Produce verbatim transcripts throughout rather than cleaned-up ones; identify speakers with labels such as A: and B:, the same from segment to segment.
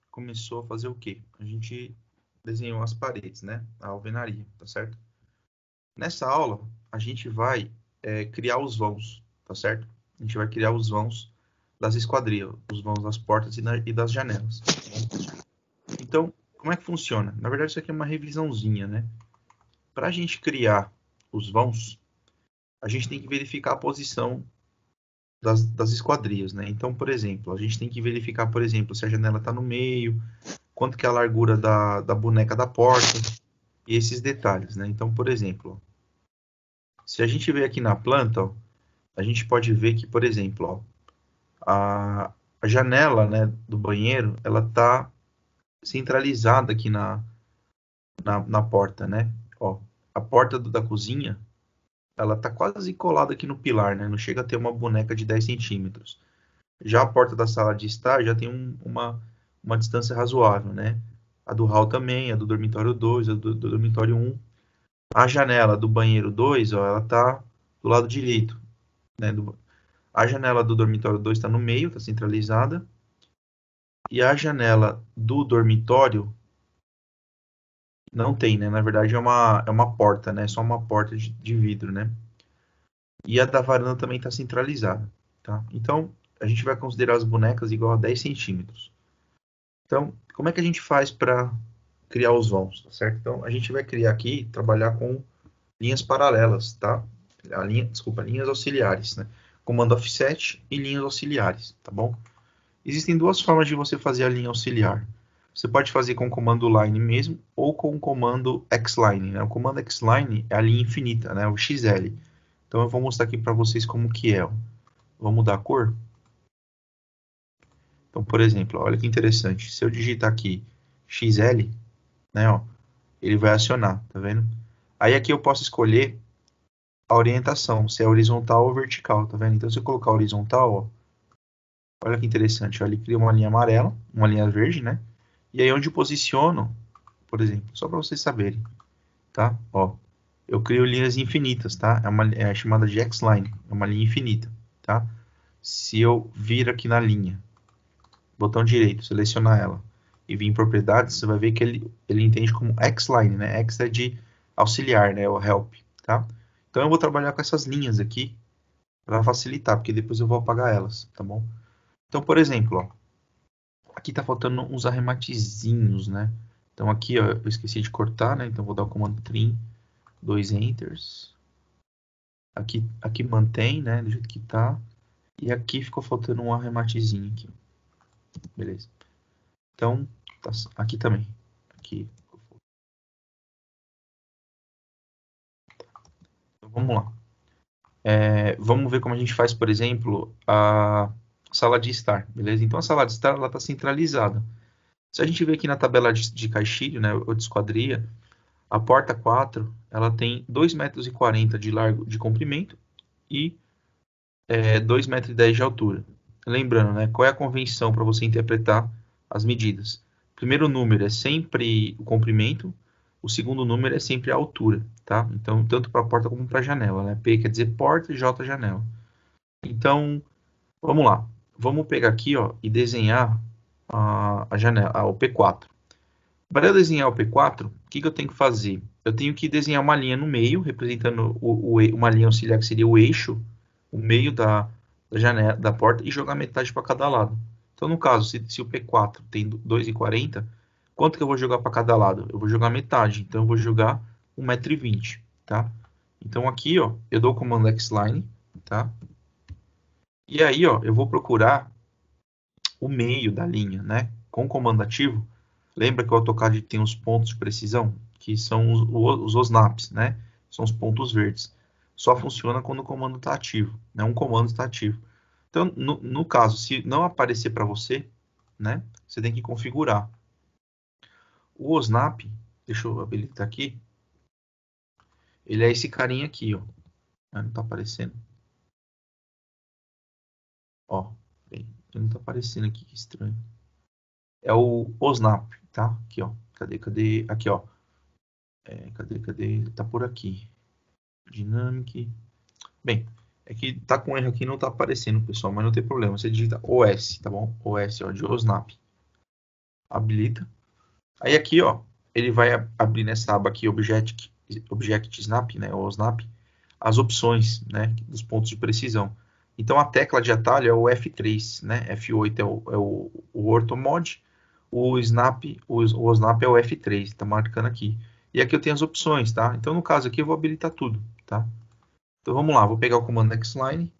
A: começou a fazer o quê? A gente desenhou as paredes, né? A alvenaria, tá certo? Nessa aula, a gente vai é, criar os vãos, tá certo? A gente vai criar os vãos das esquadrias, os vãos das portas e, na, e das janelas. Tá bom? Então, como é que funciona? Na verdade, isso aqui é uma revisãozinha, né? Para a gente criar os vãos, a gente tem que verificar a posição das, das esquadrias, né? Então, por exemplo, a gente tem que verificar, por exemplo, se a janela está no meio, quanto que é a largura da, da boneca da porta, e esses detalhes, né? Então, por exemplo, se a gente ver aqui na planta, ó, a gente pode ver que, por exemplo, ó, a, a janela, né, do banheiro, ela está centralizada aqui na, na, na porta, né? Ó, a porta do, da cozinha, ela tá quase colada aqui no pilar, né? Não chega a ter uma boneca de dez centímetros. Já a porta da sala de estar já tem um, uma, uma distância razoável, né? A do hall também, a do dormitório dois, a do, do dormitório um. A janela do banheiro dois, ó, ela tá do lado direito, né? Do, a janela do dormitório dois está no meio, está centralizada. E a janela do dormitório não tem, né? Na verdade é uma, é uma porta, né? Só uma porta de, de vidro, né? E a da varanda também está centralizada, tá? Então, a gente vai considerar as bonecas igual a dez centímetros. Então, como é que a gente faz para criar os vãos, tá certo? Então, a gente vai criar aqui, trabalhar com linhas paralelas, tá? A linha, desculpa, linhas auxiliares, né? Comando offset e linhas auxiliares, tá bom? Existem duas formas de você fazer a linha auxiliar. Você pode fazer com o comando line mesmo ou com o comando xline, né? O comando xline é a linha infinita, né? O X L. Então eu vou mostrar aqui para vocês como que é. Vou mudar a cor. Então, por exemplo, olha que interessante. Se eu digitar aqui X L, né, ó, ele vai acionar, tá vendo? Aí aqui eu posso escolher a orientação, se é horizontal ou vertical, tá vendo? Então se eu colocar horizontal, ó, olha que interessante, ó, ele cria uma linha amarela, uma linha verde, né? E aí onde eu posiciono, por exemplo, só para vocês saberem, tá? Ó, eu crio linhas infinitas, tá? É uma é chamada de X-line, é uma linha infinita, tá? Se eu vir aqui na linha, botão direito, selecionar ela e vir em propriedades, você vai ver que ele, ele entende como X-line, né? X é de auxiliar, né? O help, tá? Então eu vou trabalhar com essas linhas aqui para facilitar, porque depois eu vou apagar elas, tá bom? Então, por exemplo, ó, aqui tá faltando uns arrematezinhos, né? Então aqui, ó, eu esqueci de cortar, né? Então vou dar o comando trim, dois enters. Aqui, aqui mantém, né? Do jeito que tá. E aqui ficou faltando um arrematezinho aqui. Beleza. Então, tá, aqui também. Aqui. Então, vamos lá. É, vamos ver como a gente faz, por exemplo, a sala de estar, beleza? Então, a sala de estar, ela está centralizada. Se a gente ver aqui na tabela de, de caixilho, né, ou de esquadria, a porta quatro, ela tem dois metros e quarenta de largo, de comprimento e é, dois metros e dez de altura. Lembrando, né, qual é a convenção para você interpretar as medidas? O primeiro número é sempre o comprimento, o segundo número é sempre a altura, tá? Então, tanto para a porta como para a janela, né? P quer dizer porta e J janela. Então, vamos lá. Vamos pegar aqui, ó, e desenhar a, a janela, a, o P quatro. Para eu desenhar o P quatro, o que, que eu tenho que fazer? Eu tenho que desenhar uma linha no meio, representando o, o, uma linha auxiliar que seria o eixo, o meio da, da janela, da porta, e jogar metade para cada lado. Então, no caso, se, se o P quatro tem dois e quarenta, quanto que eu vou jogar para cada lado? Eu vou jogar metade, então eu vou jogar um metro e vinte, tá? Então aqui, ó, eu dou o comando xline, tá? E aí, ó, eu vou procurar o meio da linha, né? Com o comando ativo, lembra que o AutoCAD tem os pontos de precisão, que são os, os OSNAPs, né? São os pontos verdes. Só funciona quando o comando está ativo, né? Um comando está ativo. Então, no, no caso, se não aparecer para você, né? Você tem que configurar. O OSNAP, deixa eu habilitar aqui, ele é esse carinha aqui, ó. Não está aparecendo. Ó, ele não está aparecendo aqui, que estranho. É o OSNAP, tá? Aqui, ó. Cadê, cadê? Aqui, ó. É, cadê, cadê? Tá por aqui. Dynamic. Bem, é que tá com erro aqui, não tá aparecendo, pessoal, mas não tem problema. Você digita O S, tá bom? O S, ó, de OSNAP. habilita. Aí aqui, ó, ele vai abrir nessa aba aqui, Object, Object Snap, né, ou Snap, as opções, né, dos pontos de precisão. Então, a tecla de atalho é o F três, né, F oito é o, é o, o Orthomod, o Snap, o, o Snap é o F três, tá marcando aqui. E aqui eu tenho as opções, tá? Então, no caso aqui, eu vou habilitar tudo, tá? Então, vamos lá, vou pegar o comando Nextline.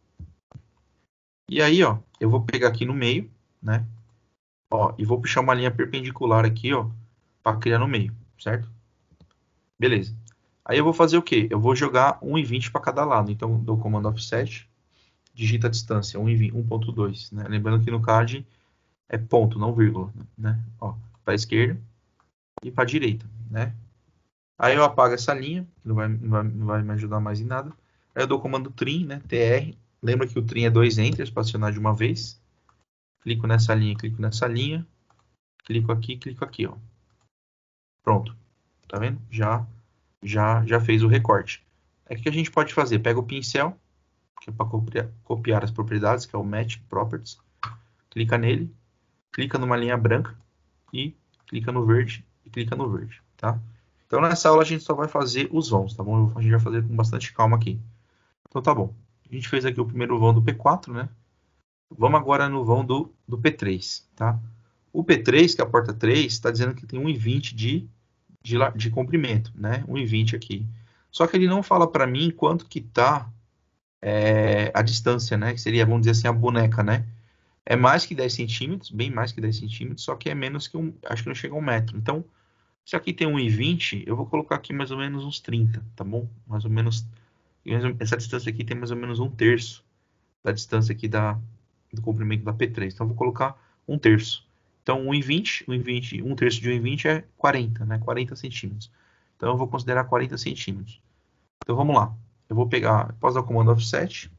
A: E aí, ó, eu vou pegar aqui no meio, né? Ó, e vou puxar uma linha perpendicular aqui, ó, para criar no meio, certo? Beleza. Aí eu vou fazer o quê? Eu vou jogar um e vinte para cada lado. Então, dou o comando offset, digita a distância, um ponto dois, né? Lembrando que no card é ponto, não vírgula, né? Ó, para a esquerda e para a direita, né? Aí eu apago essa linha, que não vai, não vai, não vai me ajudar mais em nada. Aí eu dou o comando trim, né? T R. Lembra que o trim é dois enters para acionar de uma vez. Clico nessa linha, clico nessa linha. Clico aqui, clico aqui, ó. Pronto. Tá vendo? Já, já, já fez o recorte. Aí o que a gente pode fazer? Pega o pincel, que é para copiar, copiar as propriedades, que é o Match Properties. Clica nele, clica numa linha branca e clica no verde e clica no verde, tá? Então nessa aula a gente só vai fazer os vãos, tá bom? A gente vai fazer com bastante calma aqui. Então tá bom. A gente fez aqui o primeiro vão do P quatro, né? Vamos agora no vão do, do P três, tá? O P três, que é a porta três, está dizendo que tem um e vinte de, de, de comprimento, né? um e vinte aqui. Só que ele não fala para mim quanto que tá é, a distância, né? Que seria, vamos dizer assim, a boneca, né? É mais que dez centímetros, bem mais que dez centímetros, só que é menos que um, acho que não chega a um metro. Então, se aqui tem um e vinte, eu vou colocar aqui mais ou menos uns trinta, tá bom? Mais ou menos, essa distância aqui tem mais ou menos um terço da distância aqui da, do comprimento da P três. Então, eu vou colocar um terço. Então, um e vinte, um e vinte, um terço de um e vinte é quarenta, né? quarenta centímetros. Então, eu vou considerar quarenta centímetros. Então, vamos lá. Eu vou pegar, posso dar o comando offset,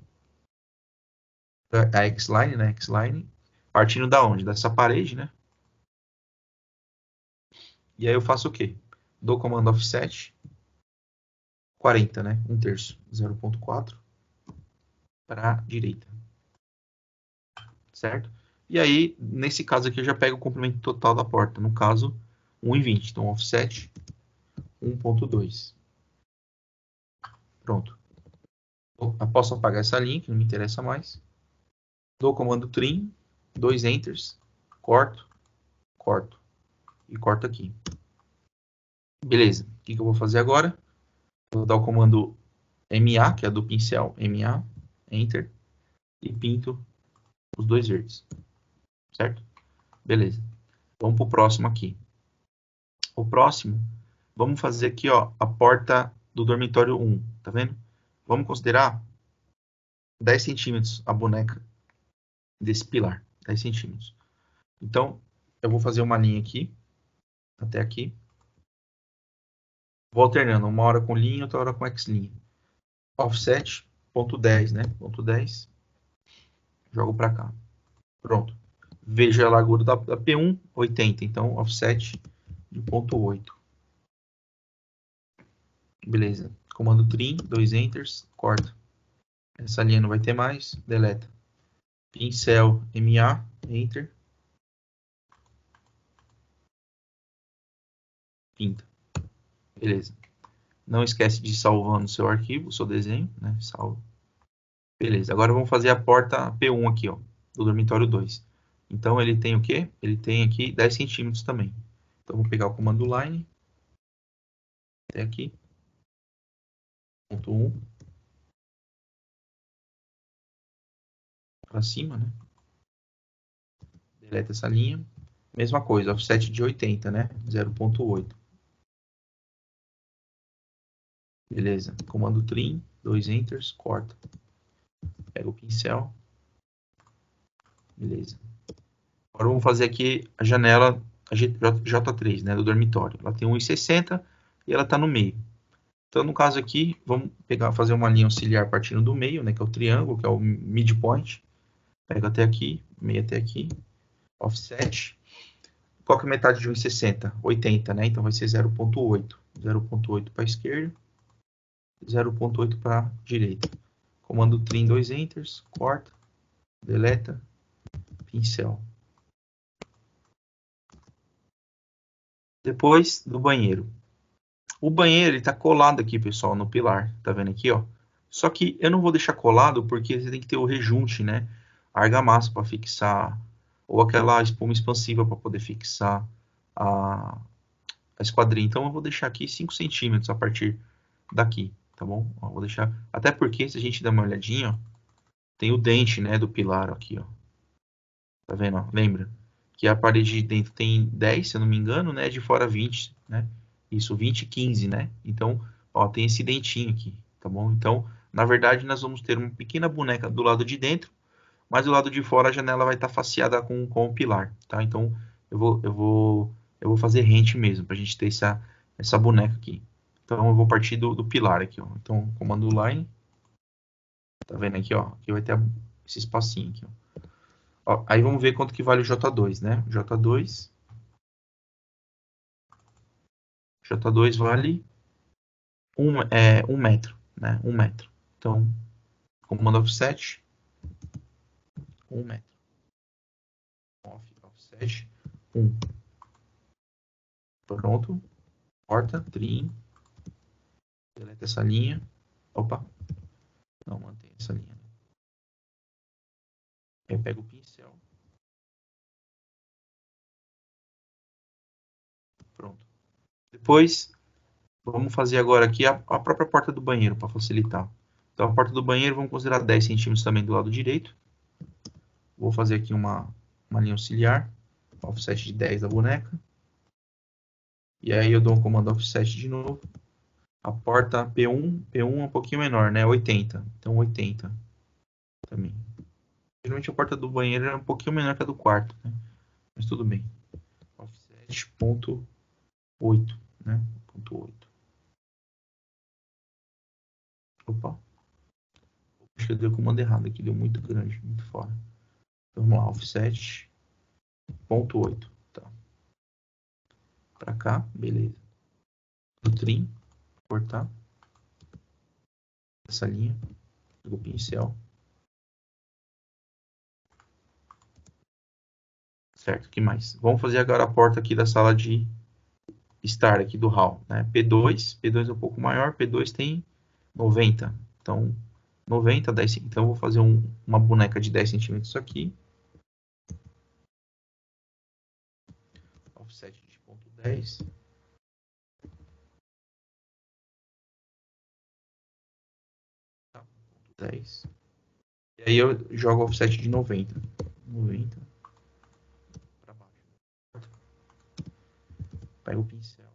A: a X-line, né? X-line, partindo da onde? Dessa parede, né? E aí eu faço o quê? Dou o comando offset, quarenta, né? Um terço, zero ponto quatro para a direita. Certo? E aí, nesse caso aqui, eu já pego o comprimento total da porta. No caso, um e vinte. Então, offset, um ponto dois. Pronto. Eu posso apagar essa linha, que não me interessa mais. Dou o comando trim, dois enters, corto, corto. E corto aqui. Beleza. O que, que eu vou fazer agora? Vou dar o comando M A, que é do pincel, M A, enter, e pinto os dois verdes. Certo? Beleza. Vamos para o próximo aqui. O próximo, vamos fazer aqui, ó, a porta do dormitório um, tá vendo? Vamos considerar dez centímetros a boneca desse pilar, dez centímetros. Então, eu vou fazer uma linha aqui, até aqui. Vou alternando, uma hora com linha, outra hora com X-linha. Offset, ponto dez, né? Ponto dez. Jogo para cá. Pronto. Veja a largura da, da P um, oitenta. Então, offset de ponto oito. Beleza. Comando trim, dois enters, corta. Essa linha não vai ter mais, deleta. Pincel M A, enter. Pinta. Beleza. Não esquece de salvar no seu arquivo, o seu desenho, né? Salva. Beleza. Agora vamos fazer a porta P um aqui, ó, do dormitório dois. Então ele tem o quê? Ele tem aqui dez centímetros também. Então vou pegar o comando line até aqui. Ponto um. Para cima, né? Deleta essa linha. Mesma coisa, offset de oitenta, né? zero ponto oito. Beleza. Comando trim, dois enters, corta. Pega o pincel. Beleza. Agora vamos fazer aqui a janela a J três, né, do dormitório. Ela tem um e sessenta e ela está no meio. Então, no caso aqui, vamos pegar, fazer uma linha auxiliar partindo do meio, né, que é o triângulo, que é o midpoint. Pega até aqui, meio até aqui. Offset. Qual que é a metade de um e sessenta? oitenta, né? Então vai ser zero ponto oito. zero ponto oito para a esquerda, zero ponto oito para a direita. Comando trim, dois enters, corta, deleta, pincel. Depois do banheiro. O banheiro está colado aqui, pessoal, no pilar. Tá vendo aqui, ó? Só que eu não vou deixar colado porque você tem que ter o rejunte, né? A argamassa para fixar, ou aquela espuma expansiva para poder fixar a, a esquadrinha. Então eu vou deixar aqui cinco centímetros a partir daqui, tá bom? Ó, vou deixar. Até porque se a gente der uma olhadinha, ó, tem o dente, né, do pilar aqui, ó. Tá vendo? Ó? Lembra? Que a parede de dentro tem dez, se eu não me engano, né? De fora vinte, né? Isso, vinte e quinze, né? Então, ó, tem esse dentinho aqui, tá bom? Então, na verdade, nós vamos ter uma pequena boneca do lado de dentro, mas do lado de fora a janela vai estar faceada com, com o pilar, tá? Então, eu vou, eu vou, eu vou fazer rente mesmo, pra gente ter essa, essa boneca aqui. Então, eu vou partir do, do pilar aqui, ó. Então, comando line, tá vendo aqui, ó? Aqui vai ter esse espacinho aqui, ó. Ó, aí vamos ver quanto que vale o J dois, né? J dois, J dois vale um, é, um metro, né? Um metro. Então, comando offset, um metro. Off, offset, um. Pronto. Corta, trim. Deleta essa linha. Opa. Não, mantém essa linha. Aí eu pego o pincel. Pronto. Depois, vamos fazer agora aqui a, a própria porta do banheiro, para facilitar. Então, a porta do banheiro, vamos considerar dez centímetros também do lado direito. Vou fazer aqui uma, uma linha auxiliar. Offset de dez da boneca. E aí eu dou um comando offset de novo. A porta P um, P um é um pouquinho menor, né? oitenta. Então oitenta também. Geralmente a porta do banheiro é um pouquinho menor que a do quarto, né? Mas tudo bem. Offset ponto oito, né? Ponto oito. Opa. Acho que eu dei o comando errado aqui, deu muito grande, muito fora. Então, vamos lá, offset ponto oito, tá? Pra cá, beleza. No trim, cortar essa linha, pego o pincel. Certo, o que mais? Vamos fazer agora a porta aqui da sala de estar aqui do hall, né? P dois, P dois é um pouco maior, P dois tem noventa. Então, noventa, dez. Então, eu vou fazer um, uma boneca de dez centímetros aqui. Offset de ponto dez. Tá, ponto dez. E aí eu jogo offset de noventa. noventa. Para baixo. Pego o pincel.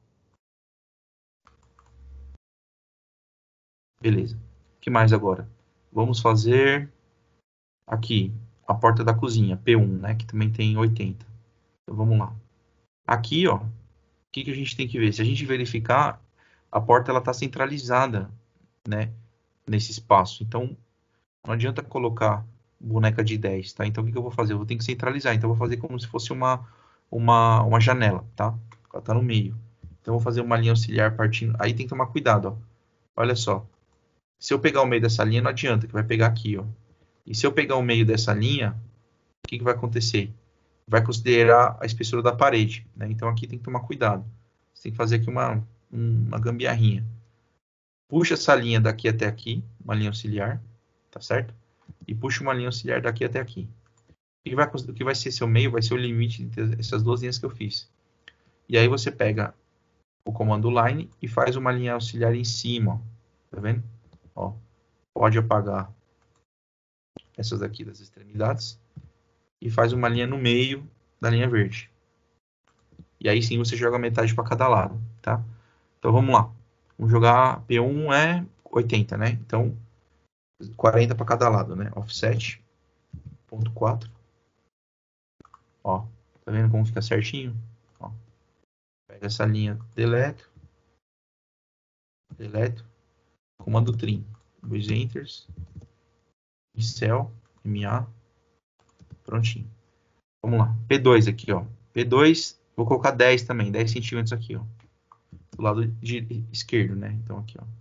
A: Beleza. O que mais agora? Vamos fazer aqui a porta da cozinha, P um, né? Que também tem oitenta. Então, vamos lá. Aqui, ó, o que, que a gente tem que ver? Se a gente verificar, a porta ela está centralizada, né, nesse espaço. Então, não adianta colocar boneca de dez, tá? Então, o que, que eu vou fazer? Eu vou ter que centralizar. Então, eu vou fazer como se fosse uma, uma, uma janela, tá? Ela tá no meio. Então, eu vou fazer uma linha auxiliar partindo. Aí tem que tomar cuidado, ó. Olha só. Se eu pegar o meio dessa linha, não adianta, que vai pegar aqui, ó. E se eu pegar o meio dessa linha, o que, que vai acontecer? Vai considerar a espessura da parede, né? Então, aqui tem que tomar cuidado. Você tem que fazer aqui uma, uma gambiarrinha. Puxa essa linha daqui até aqui, uma linha auxiliar, tá certo? E puxa uma linha auxiliar daqui até aqui. O que vai, o que vai ser seu meio vai ser o limite entre essas duas linhas que eu fiz. E aí você pega o comando line e faz uma linha auxiliar em cima, ó. Tá vendo? Ó, pode apagar essas daqui das extremidades e faz uma linha no meio da linha verde. E aí sim você joga metade para cada lado, tá? Então vamos lá. Vamos jogar P um é oitenta, né? Então quarenta para cada lado, né? Offset ponto quatro. Ó, tá vendo como fica certinho? Ó, pega essa linha, deleto, deleto, comando trim, dois enters, pincel, M A, prontinho. Vamos lá, P dois aqui, ó. P dois, vou colocar dez também, dez centímetros aqui, ó. Do lado de esquerdo, né? Então aqui, ó.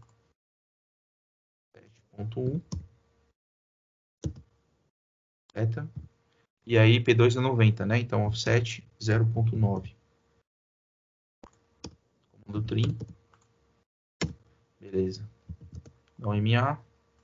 A: sete ponto um. Beta. E aí P dois é noventa, né? Então offset zero ponto nove. Do trim. Beleza. Dá um M A.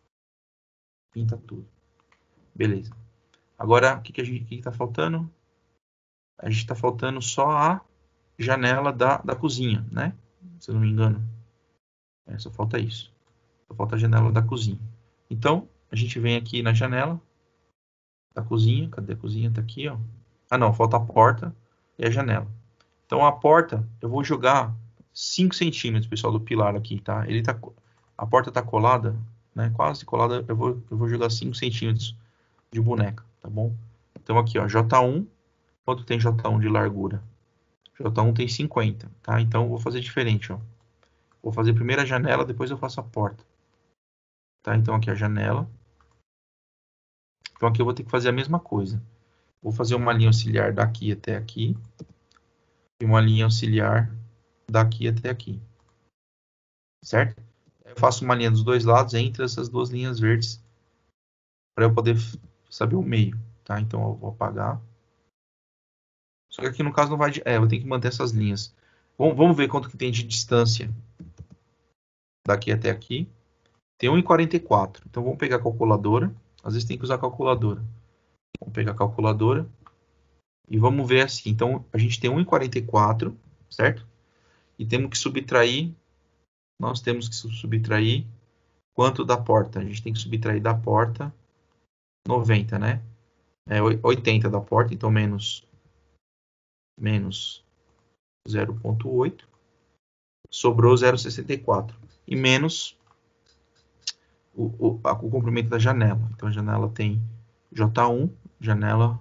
A: Pinta tudo. Beleza. Agora, o que, que a gente que está faltando? A gente está faltando só a janela da, da cozinha, né? Se eu não me engano. É, só falta isso. Só falta a janela da cozinha. Então, a gente vem aqui na janela da cozinha. Cadê a cozinha? Tá aqui, ó. Ah, não. Falta a porta e a janela. Então, a porta, eu vou jogar cinco centímetros, pessoal, do pilar aqui, tá? Ele tá, a porta tá colada, né? Quase colada. Eu vou, eu vou jogar cinco centímetros de boneca, tá bom? Então, aqui, ó. J um. Quanto tem J um de largura? J um tem cinquenta, tá? Então, eu vou fazer diferente, ó. Vou fazer primeiro a janela, depois eu faço a porta. Tá? Então, aqui a janela. Então, aqui eu vou ter que fazer a mesma coisa. Vou fazer uma linha auxiliar daqui até aqui. E uma linha auxiliar daqui até aqui. Certo? Eu faço uma linha dos dois lados entre essas duas linhas verdes. Para eu poder saber o meio. Tá? Então, eu vou apagar. Só que aqui no caso não vai... De... É, eu vou ter que manter essas linhas. Vamos, vamos ver quanto que tem de distância daqui até aqui. Tem um e quarenta e quatro. Então, vamos pegar a calculadora. Às vezes tem que usar a calculadora. Vamos pegar a calculadora. E vamos ver assim. Então, a gente tem um e quarenta e quatro, certo? E temos que subtrair... Nós temos que subtrair quanto da porta? A gente tem que subtrair da porta noventa, né? É oitenta da porta, então menos, menos zero vírgula oito. Sobrou zero vírgula sessenta e quatro. E menos o, o, a, o comprimento da janela. Então, a janela tem J um, janela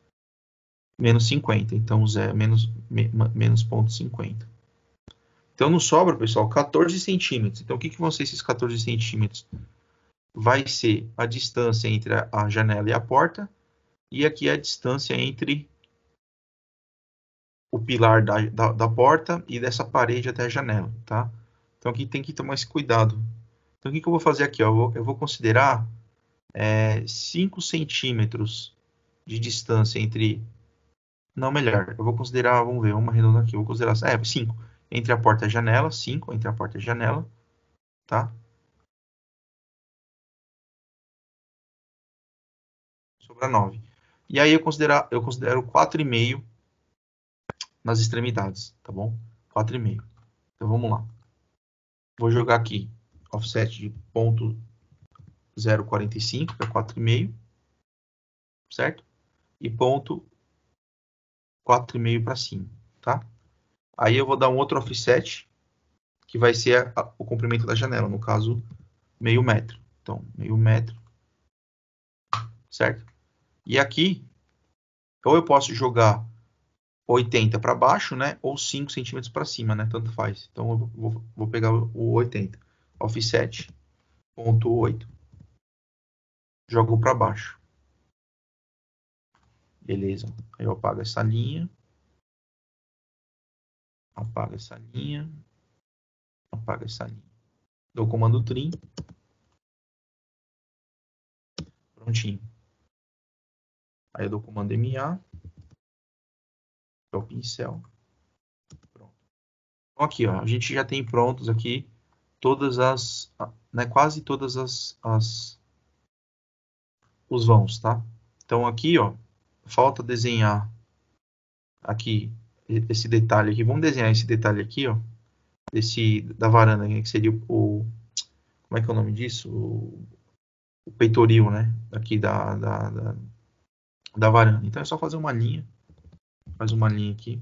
A: menos cinquenta. Então, zero, menos, me, menos zero vírgula cinquenta. Então, nos sobra, pessoal, quatorze centímetros. Então, o que, que vão ser esses quatorze centímetros? Vai ser a distância entre a janela e a porta. E aqui é a distância entre o pilar da, da, da porta e dessa parede até a janela, tá? Então, aqui tem que tomar esse cuidado. Então, o que, que eu vou fazer aqui? Ó? Eu, vou, eu vou considerar é, cinco centímetros de distância entre... Não, melhor. Eu vou considerar, vamos ver, vamos arredondar aqui. Eu vou considerar, é, cinco. Entre a porta e a janela, cinco entre a porta e a janela, tá? Sobra nove. E aí eu considero, eu considero quatro vírgula cinco nas extremidades, tá bom? quatro vírgula cinco. Então vamos lá. Vou jogar aqui offset de ponto zero quarenta e cinco, que é quatro vírgula cinco, certo? E ponto quatro vírgula cinco para cima, tá? Aí eu vou dar um outro offset, que vai ser a, a, o comprimento da janela, no caso, meio metro. Então, meio metro, certo? E aqui, ou eu posso jogar oitenta para baixo, né? Ou cinco centímetros para cima, né? Tanto faz. Então, eu vou, vou pegar o oitenta. Offset, ponto oito. Jogo para baixo. Beleza. Aí eu apago essa linha. Apaga essa linha. Apaga essa linha. Dou o comando trim. Prontinho. Aí eu dou o comando M A. Que é o pincel. Pronto. Então aqui, ó. A gente já tem prontos aqui todas as... Né, quase todas as, as... os vãos, tá? Então aqui, ó. Falta desenhar aqui esse detalhe aqui. Vamos desenhar esse detalhe aqui, ó. Esse da varanda, que seria o... Como é que é o nome disso? O, o peitoril, né? Aqui da, da, da, da varanda. Então é só fazer uma linha. Faz uma linha aqui.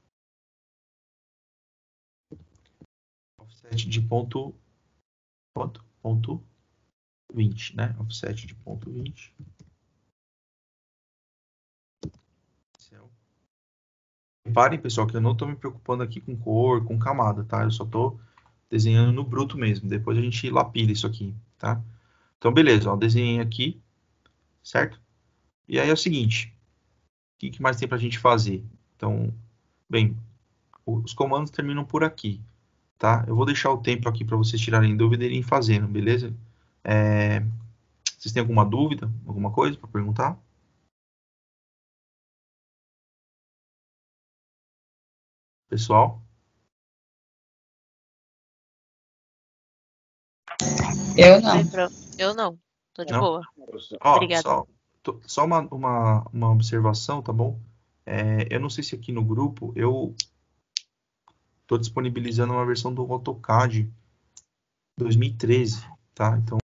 A: Offset de ponto, ponto, ponto vinte, né? Offset de ponto vinte. Reparem, pessoal, que eu não estou me preocupando aqui com cor, com camada, tá? Eu só estou desenhando no bruto mesmo. Depois a gente lapida isso aqui, tá? Então, beleza, ó, desenhei aqui, certo? E aí é o seguinte, o que, que mais tem para a gente fazer? Então, bem, os comandos terminam por aqui, tá? Eu vou deixar o tempo aqui para vocês tirarem dúvida e irem fazendo, beleza? É... Vocês têm alguma dúvida, alguma coisa para perguntar? Pessoal?
B: Eu não.
C: Aí, pro- Eu não. Tô de
A: Não?
C: boa.
A: Ó,
C: Obrigada.
A: só, tô- só uma, uma, uma observação, tá bom? É, eu não sei se aqui no grupo eu tô disponibilizando uma versão do AutoCAD dois mil e treze, tá? Então